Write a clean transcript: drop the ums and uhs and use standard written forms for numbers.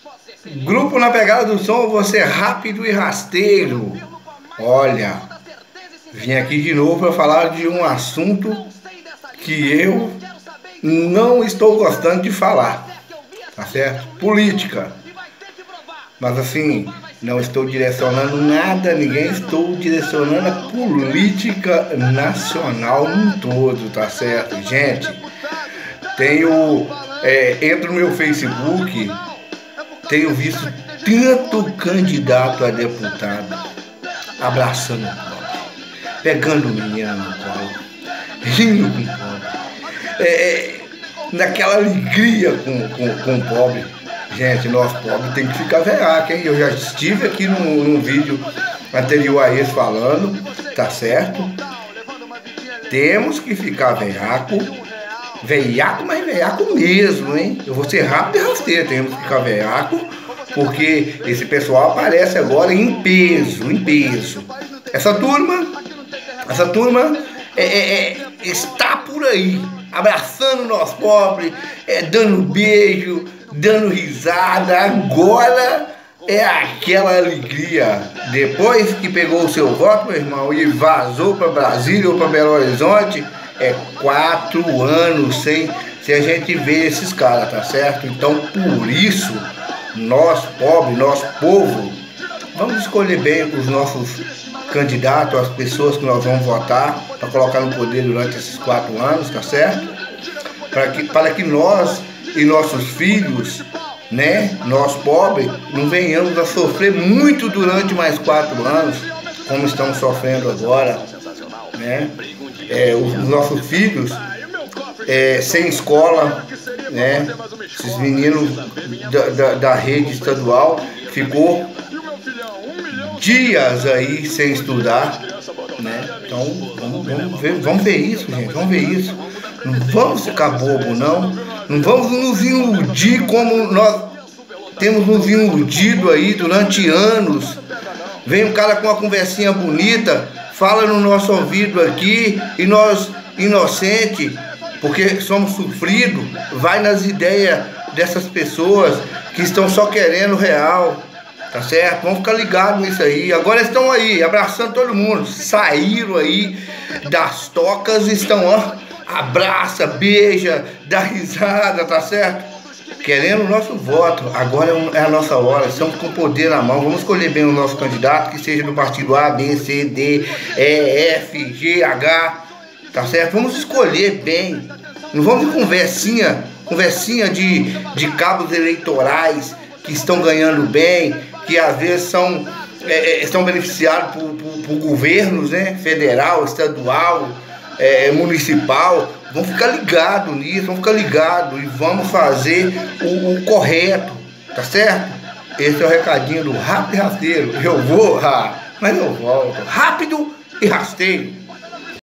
Grupo Na Pegada do Som, você é rápido e rasteiro. Olha, vim aqui de novo para falar de um assunto que eu não estou gostando de falar, tá certo? Política. Mas assim, não estou direcionando nada a ninguém, estou direcionando a política nacional no todo, tá certo? Gente, entro no meu Facebook, tenho visto tanto candidato a deputado abraçando o pobre, pegando o menino no colo, rindo com o pobre, naquela alegria com o pobre. Gente, nós pobres tem que ficar veaco, hein? Eu já estive aqui num vídeo anterior a esse falando, tá certo? Temos que ficar veaco, mas veaco mesmo, hein? Eu vou ser rápido e rasteiro, temos que ficar veaco, porque esse pessoal aparece agora em peso. Essa turma está por aí, abraçando nós pobres, dando beijo, dando risada. Agora é aquela alegria. Depois que pegou o seu voto, meu irmão, e vazou para Brasília ou para Belo Horizonte, 4 anos sem a gente ver esses caras, tá certo? Então, por isso, nós pobres, nós povo, vamos escolher bem os nossos candidatos, as pessoas que nós vamos votar para colocar no poder durante esses 4 anos, tá certo? Para que nós e nossos filhos, né, nós pobres, não venhamos a sofrer muito durante mais 4 anos, como estamos sofrendo agora, né? Os nossos filhos sem escola, né? Esses meninos da rede estadual ficou dias aí sem estudar, né? Então vamos ver isso, gente, vamos ver isso. Não vamos ficar bobo, não vamos nos iludir como nós temos nos iludido aí durante anos. Vem um cara com uma conversinha bonita, fala no nosso ouvido aqui, e nós, inocente, porque somos sofridos, vai nas ideias dessas pessoas que estão só querendo real, tá certo? Vamos ficar ligados nisso aí. Agora estão aí, abraçando todo mundo, saíram aí das tocas, estão, ó, abraça, beija, dá risada, tá certo? Querendo o nosso voto. Agora é a nossa hora, estamos com o poder na mão. Vamos escolher bem o nosso candidato, que seja do partido A, B, C, D, E, F, G, H, tá certo? Vamos escolher bem. Não vamos de conversinha de cabos eleitorais que estão ganhando bem, que às vezes estão beneficiados por governos, né? Federal, estadual, municipal. Vamos ficar ligados nisso, e vamos fazer o correto, tá certo? Esse é o recadinho do rápido e rasteiro. Eu vou, mas eu volto. Rápido e rasteiro.